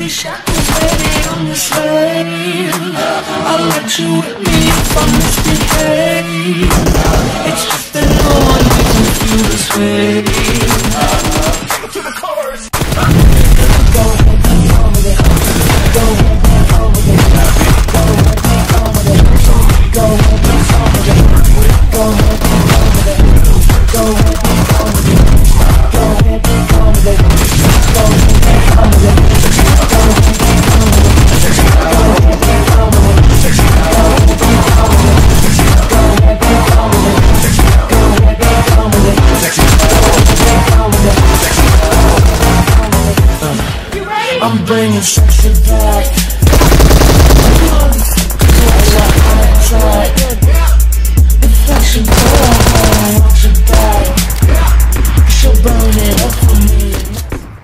these shackles, baby, I'm your slave. I'll let you with me if I misbehave. It's just that no one makes me feel this way. To the chorus. Go ahead, be calm with it. Go ahead, be calm with it. Go ahead, be calm with it. Go ahead, be calm with it. Go ahead, be calm with it. Go ahead, be calm with it. Go ahead, be calm with it. Go ahead, be calm with it. Go ahead, be calm with it. Go ahead, be calm with it. Go ahead, be calm with it. Go ahead, be calm with it. Go ahead, be calm with it. I'm bringing sexy back. Cause I